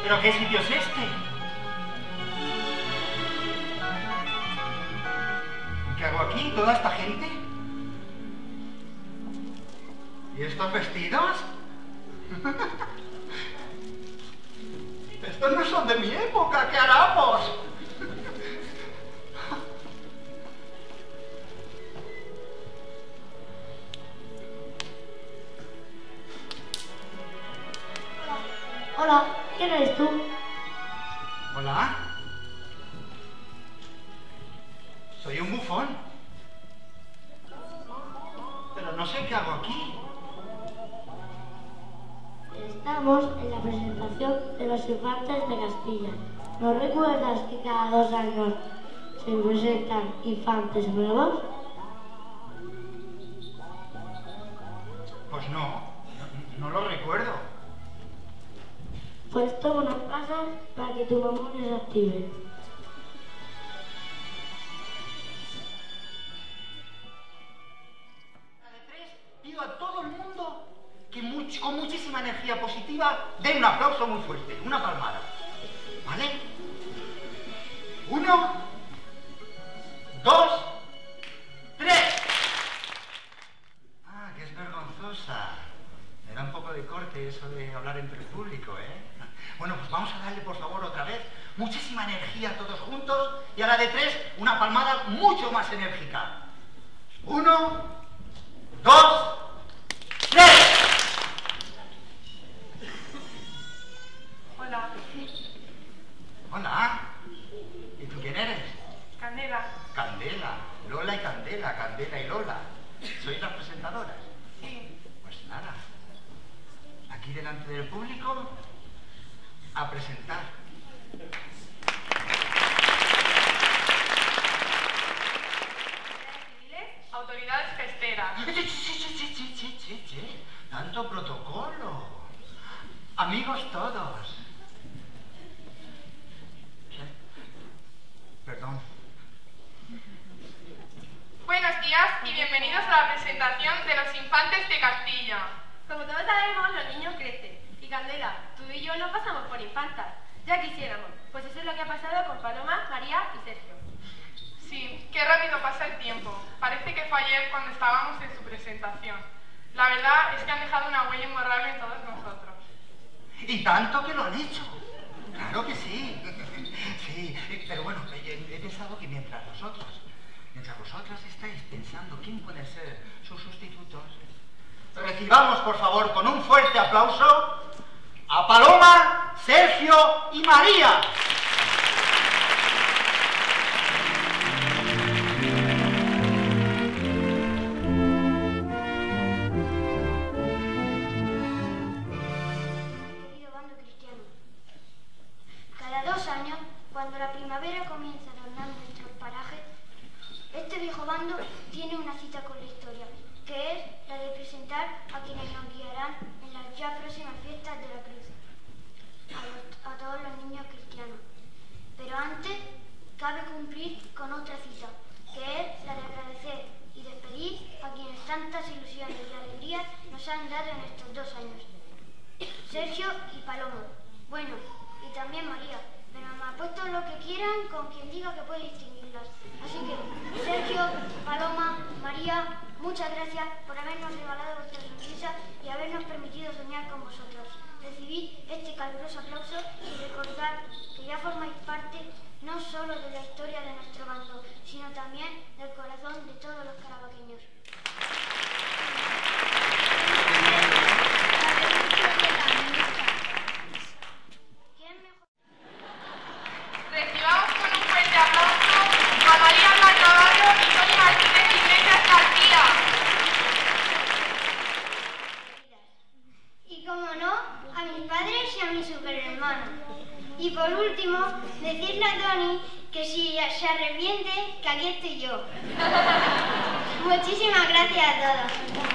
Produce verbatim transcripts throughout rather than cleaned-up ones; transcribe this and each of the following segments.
¿Pero qué sitio es este? ¿Qué hago aquí? ¿Toda esta gente? ¿Y estos vestidos? Estos no son de mi época, ¡qué harapos! Hola, ¿quién eres tú? ¿Hola? Soy un bufón. Pero no sé qué hago aquí. Estamos en la presentación de los infantes de Castilla. ¿No recuerdas que cada dos años se presentan infantes nuevos? Pues no, no, no lo recuerdo. Pues toma unas pasas para que tu memoria se active. Pido a todo el mundo que much, con muchísima energía positiva dé un aplauso muy fuerte, una palmada. ¿Vale? Uno, dos, tres. Ah, que es vergonzosa. Me da un poco de corte eso de hablar entre el público, ¿eh? Bueno, pues vamos a darle, por favor, otra vez muchísima energía todos juntos y a la de tres una palmada mucho más enérgica. Uno, dos, tres. Hola. Hola. ¿Y tú quién eres? Candela. Candela. Lola y Candela. Candela y Lola. ¿Sois las presentadoras? Sí. Pues nada. Aquí delante del público, a presentar. Autoridades festeras. Sí, sí, sí, sí, sí, sí, sí, sí. Tanto protocolo. Amigos todos. ¿Qué? Perdón. Buenos días y bienvenidos a la presentación de los infantes de Castilla. Como todos sabemos, los niños crecen. Y Candela, tú y yo no pasamos por infantas. Ya quisiéramos. Pues eso es lo que ha pasado con Paloma, María y Sergio. Sí, qué rápido pasa el tiempo. Parece que fue ayer cuando estábamos en su presentación. La verdad es que han dejado una huella imborrable en todos nosotros. Y tanto que lo han hecho. Claro que sí. Sí, pero bueno, he, he pensado que mientras nosotros, mientras vosotras estáis pensando quién puede ser sus sustitutos, recibamos, por favor, con un fuerte aplauso a Paloma, Sergio y María. Querido bando cristiano, cada dos años, cuando la primavera comienza a adornar nuestros parajes, este viejo bando tiene una cita con la historia, que es la de presentar a quienes nos guiarán en las ya próximas fiestas de la Cruz, a, los, a todos los niños cristianos. Pero antes, cabe cumplir con otra cita, que es la de agradecer y despedir a quienes tantas ilusiones y alegrías nos han dado en estos dos años. Sergio y Paloma, bueno, y también María, pero me apuesto lo que quieran con quien diga que puede distinguirlas. Así que, Sergio, Paloma, María, muchas gracias por habernos regalado vuestra sonrisa y habernos permitido soñar con vosotros. Recibid este caluroso aplauso y recordad que ya formáis parte no solo de la historia de nuestro bando, sino también del corazón de todos los carabaqueños. Recibamos con un fuerte aplauso a María Blancavallo y Tony Martínez Iglesias García. Y como no, a mis padres y a mis superhermanos. Y por último, decirle a Tony que si se arrepiente, que aquí estoy yo. Muchísimas gracias a todos.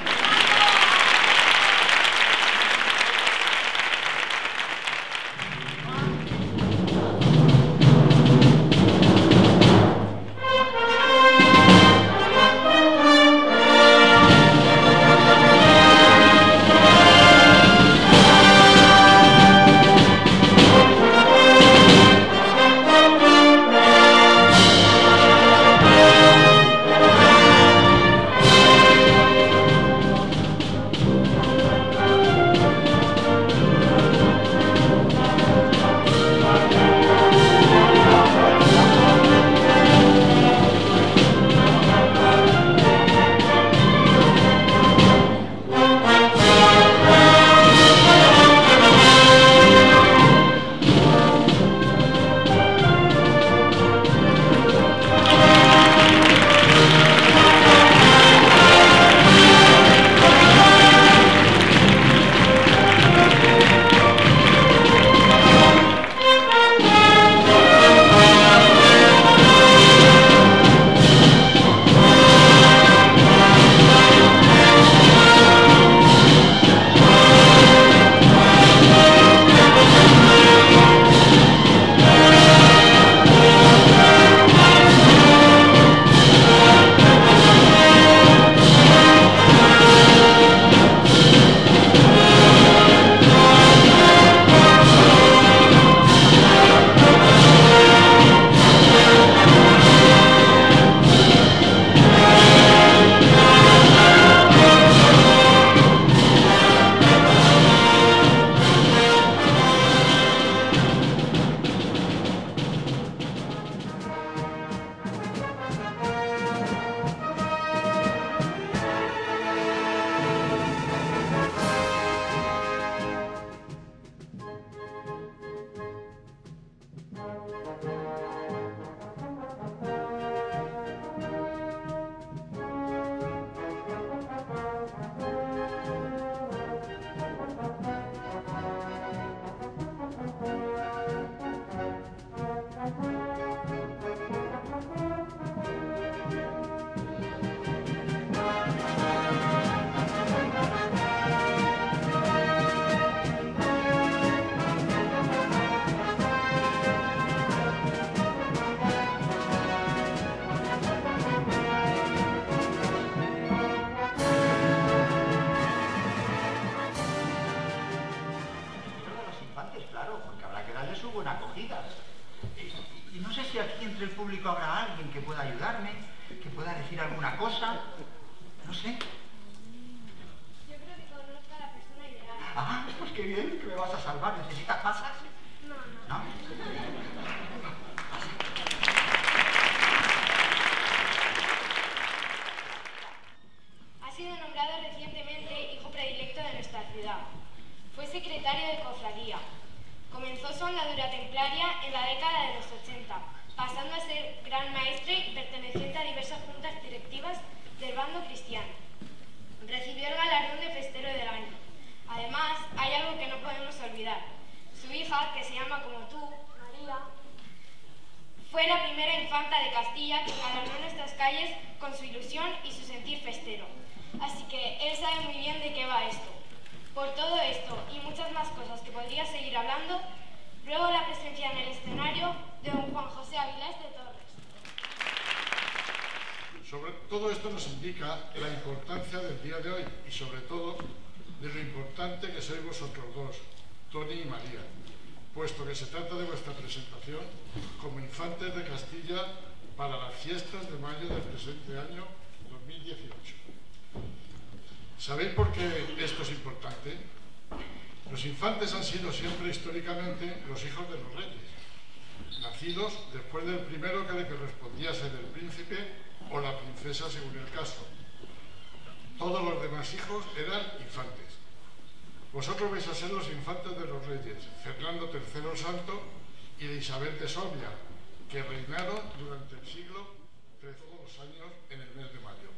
público habrá alguien que pueda ayudarme, que pueda decir alguna cosa. No sé. Yo creo que conozco a la persona ideal. Ah, pues qué bien, que me vas a salvar. ¿Necesitas pasas? No, no. ¿No? Ha sido nombrado recientemente hijo predilecto de nuestra ciudad. Fue secretario de cofradía. Comenzó su andadura templaria en la década de los ochenta, pasando a ser gran maestre y perteneciente a diversas juntas directivas del bando cristiano. Recibió el galardón de Festero del Año. Además, hay algo que no podemos olvidar. Su hija, que se llama como tú, María, fue la primera infanta de Castilla que galardonó nuestras calles con su ilusión y su sentir festero. Así que él sabe muy bien de qué va esto. Por todo esto y muchas más cosas que podría seguir hablando, ruego la presencia en el escenario de don Juan José Avilés de Torres. Sobre todo esto nos indica la importancia del día de hoy y sobre todo de lo importante que sois vosotros dos, Toni y María, puesto que se trata de vuestra presentación como infantes de Castilla para las fiestas de mayo del presente año dos mil dieciocho. ¿Sabéis por qué esto es importante? Los infantes han sido siempre históricamente los hijos de los reyes, nacidos después del primero que le correspondía ser el príncipe o la princesa según el caso. Todos los demás hijos eran infantes. Vosotros vais a ser los infantes de los reyes, Fernando tercero el Santo y de Isabel de Soria, que reinaron durante el siglo trece, todos los años en el mes de mayo.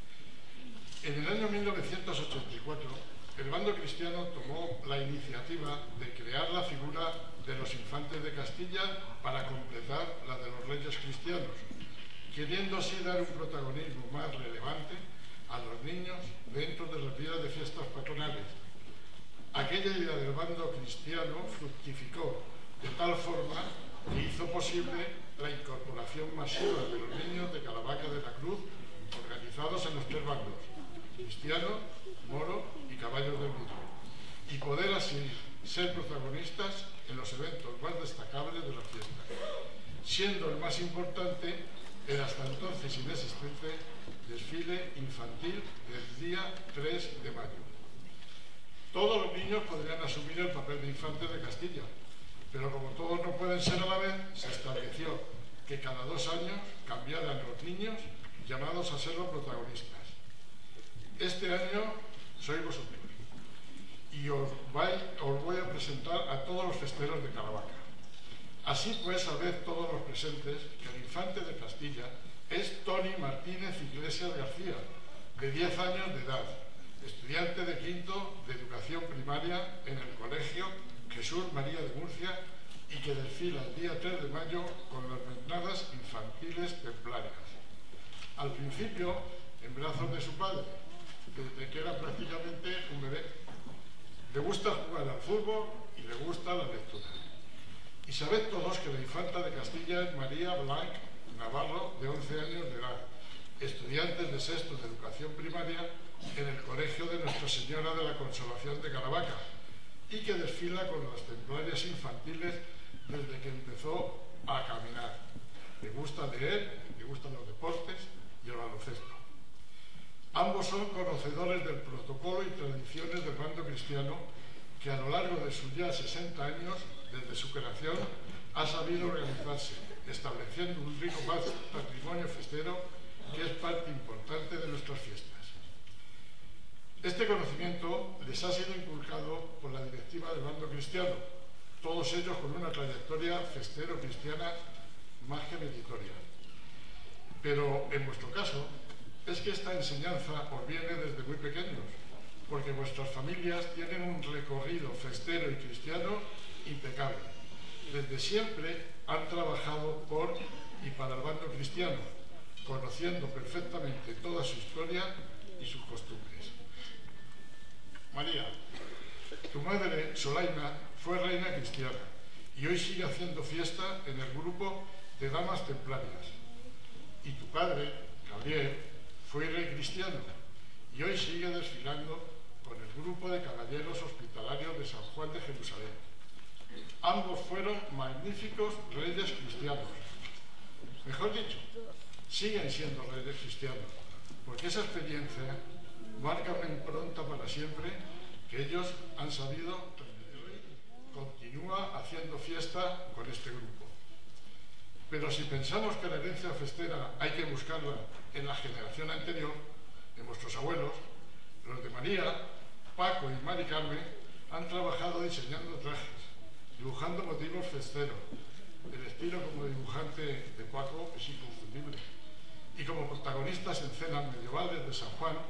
En el año mil novecientos ochenta y cuatro, el bando cristiano tomó la iniciativa de crear la figura de los infantes de Castilla para completar la de los reyes cristianos, queriendo así dar un protagonismo más relevante a los niños dentro de los días de fiestas patronales. Aquella idea del bando cristiano fructificó de tal forma que hizo posible la incorporación masiva de los niños de Caravaca de la Cruz organizados en los tres bandos, cristiano, moro y caballos del Vidro, y poder así ser protagonistas en los eventos más destacables de la fiesta, siendo el más importante el hasta entonces inexistente desfile infantil del día tres de mayo. Todos los niños podrían asumir el papel de infantes de Castilla, pero como todos no pueden ser a la vez, se estableció que cada dos años cambiaran los niños llamados a ser los protagonistas. Este año sois vosotros y os, vais, os voy a presentar a todos los festeros de Caravaca. Así pues, sabed todos los presentes que el infante de Castilla es Toni Martínez Iglesias García, de diez años de edad, estudiante de quinto de educación primaria en el Colegio Jesús María de Murcia y que desfila el día tres de mayo con las jornadas infantiles templarias. Al principio, en brazos de su padre, desde que era prácticamente un bebé. Le gusta jugar al fútbol y le gusta la lectura. Y sabed todos que la infanta de Castilla es María Blanc Navarro, de once años de edad, estudiantes de sexto de educación primaria en el Colegio de Nuestra Señora de la Consolación de Caravaca y que desfila con las templarias infantiles desde que empezó a caminar. Le gusta leer, le gustan los deportes y el baloncesto. Ambos son conocedores del protocolo y tradiciones del bando cristiano que a lo largo de sus ya sesenta años, desde su creación, ha sabido organizarse, estableciendo un rico patrimonio festero que es parte importante de nuestras fiestas. Este conocimiento les ha sido inculcado por la directiva del bando cristiano, todos ellos con una trayectoria festero-cristiana más que meritoria. Pero en vuestro caso, es que esta enseñanza os viene desde muy pequeños, porque vuestras familias tienen un recorrido festero y cristiano impecable. Desde siempre han trabajado por y para el bando cristiano, conociendo perfectamente toda su historia y sus costumbres. María, tu madre, Solaina, fue reina cristiana y hoy sigue haciendo fiesta en el grupo de damas templarias. Y tu padre, Gabriel, fue rey cristiano y hoy sigue desfilando con el grupo de caballeros hospitalarios de San Juan de Jerusalén. Ambos fueron magníficos reyes cristianos, Mejor dicho, siguen siendo reyes cristianos, porque esa experiencia marca una impronta para siempre que ellos han sabido transmitir. Continúa haciendo fiesta con este grupo. Pero si pensamos que la herencia festera hay que buscarla en la generación anterior, en vuestros abuelos, los de María, Paco y Mari Carmen han trabajado diseñando trajes, dibujando motivos festeros. El estilo como dibujante de Paco es inconfundible. Y como protagonistas en cenas medievales de San Juan,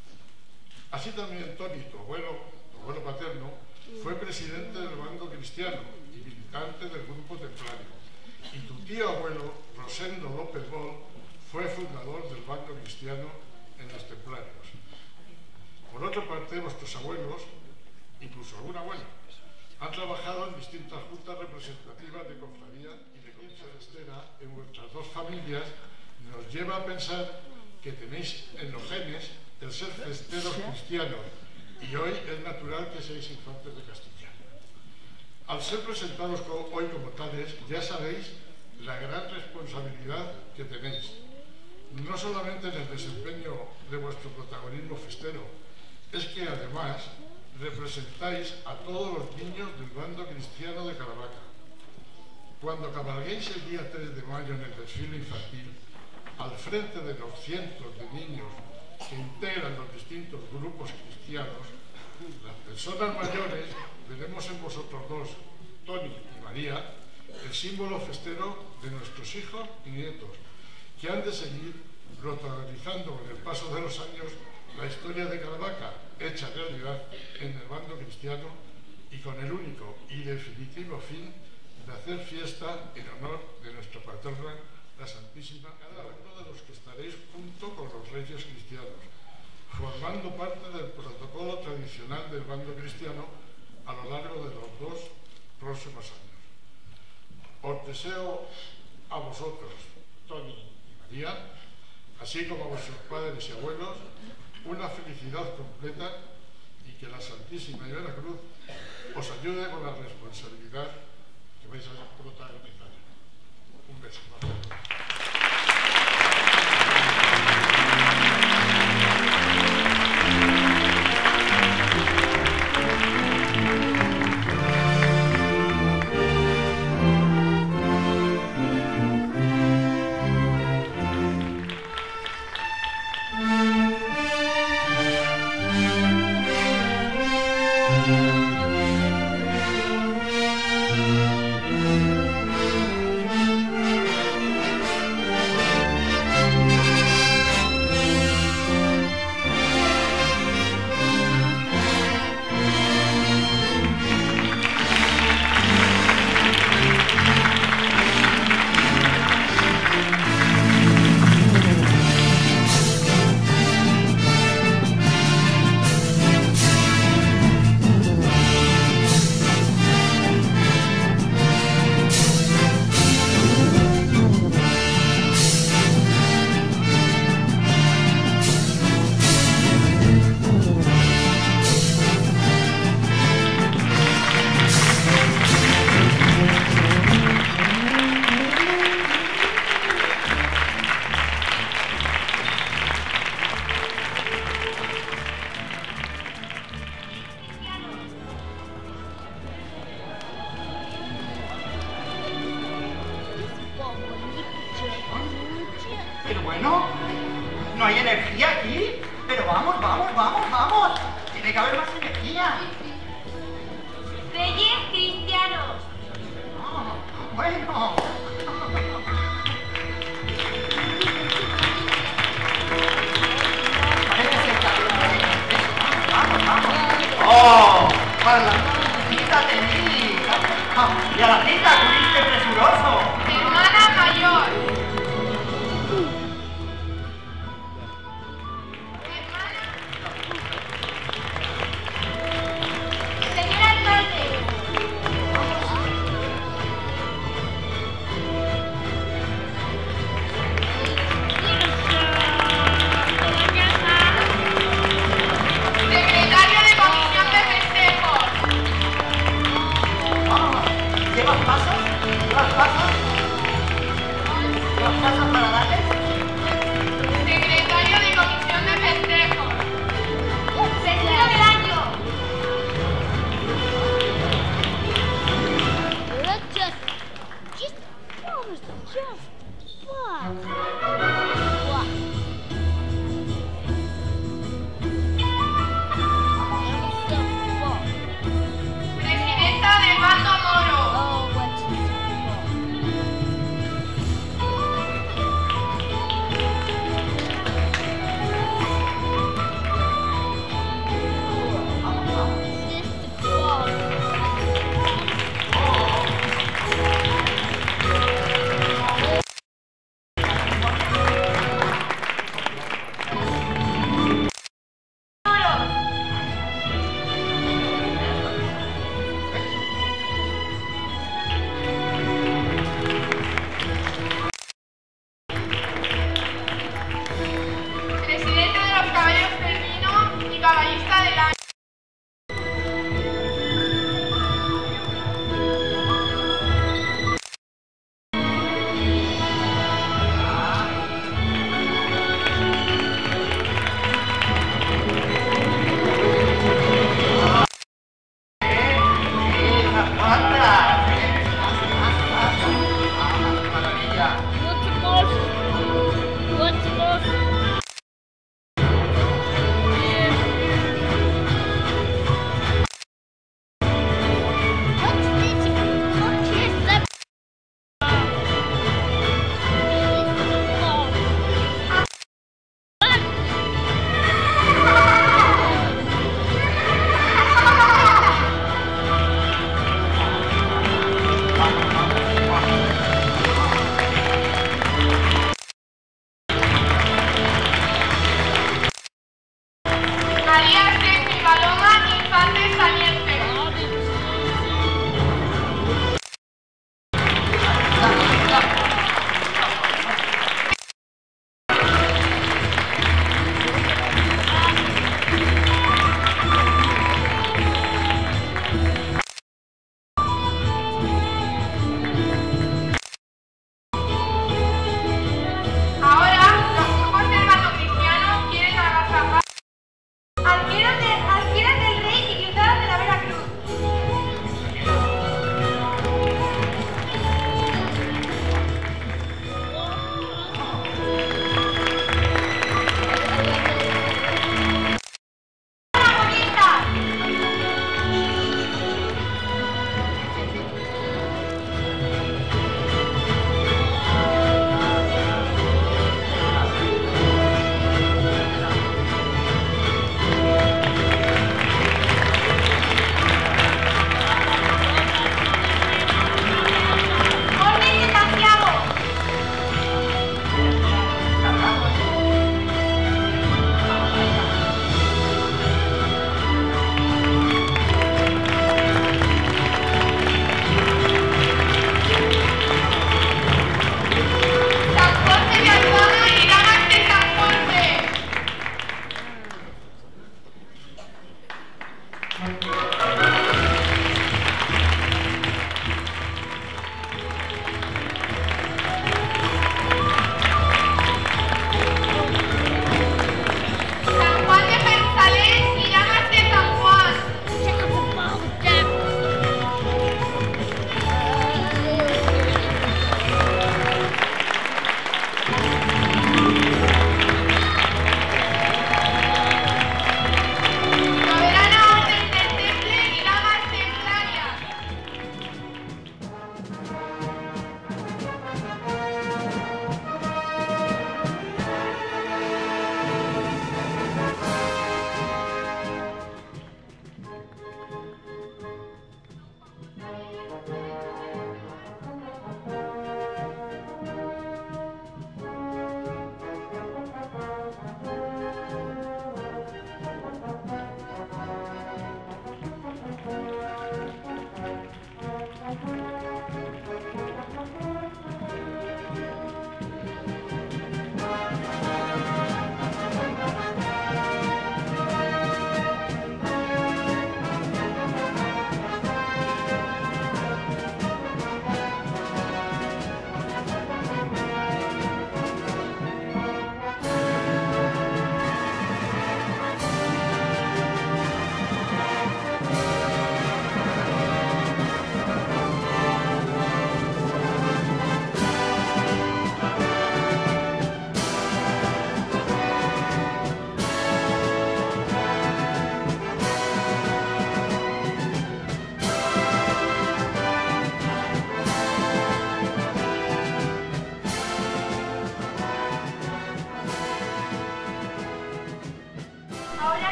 así también Toni, tu abuelo, tu abuelo paterno, fue presidente del bando cristiano y militante del grupo templario. Y tu tío abuelo, Rosendo López Bol, fue fundador del bando cristiano en los templarios. Por otra parte, vuestros abuelos, incluso algún abuelo, han trabajado en distintas juntas representativas de cofradía y de comisión festera en vuestras dos familias. Nos lleva a pensar que tenéis en los genes el ser festeros cristianos y hoy es natural que seáis infantes de Castilla. Al ser presentados hoy como tales, ya sabéis la gran responsabilidad que tenéis, no solamente en el desempeño de vuestro protagonismo festero, es que además representáis a todos los niños del bando cristiano de Caravaca. Cuando cabalguéis el día tres de mayo en el desfile infantil, al frente de los cientos de niños que integran los distintos grupos cristianos, las personas mayores veremos en vosotros dos, Toni y María, el símbolo festero de nuestros hijos y nietos, que han de seguir protagonizando con el paso de los años la historia de Caravaca, hecha realidad en el bando cristiano y con el único y definitivo fin de hacer fiesta en honor de nuestra patrona, la Santísima, cada uno de los que estaréis junto con los reyes cristianos, formando parte del protocolo tradicional del bando cristiano a lo largo de los dos próximos años. Os deseo a vosotros, Toni y María, así como a vuestros padres y abuelos, una felicidad completa y que la Santísima y Veracruz os ayude con la responsabilidad que vais a protagonizar. Un beso. Pero bueno, no hay energía aquí. Pero vamos, vamos, vamos, vamos. Tiene que haber más energía. Reyes cristianos. Oh, bueno. Vamos, vamos. Oh, para la cita tenéis. Y a la cita tuviste presuroso. Hermana mayor. ¿Llevas pasos? ¿Llevas pasos?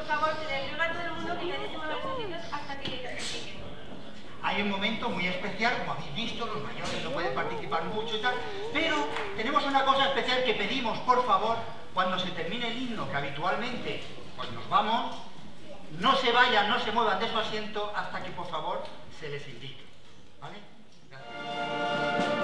favor, se le ruega a todo el mundo que nadie se mueva los asientos hasta que termine. Hay un momento muy especial, como habéis visto, los mayores no pueden participar mucho y tal, pero tenemos una cosa especial que pedimos, por favor, cuando se termine el himno, que habitualmente pues nos vamos, no se vayan, no se muevan de su asiento hasta que, por favor, se les indique. ¿Vale? Gracias.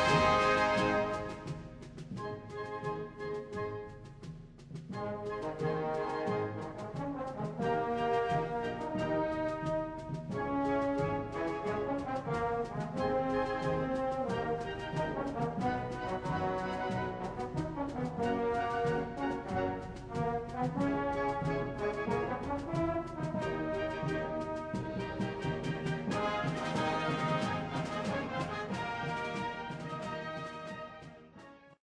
Thank you.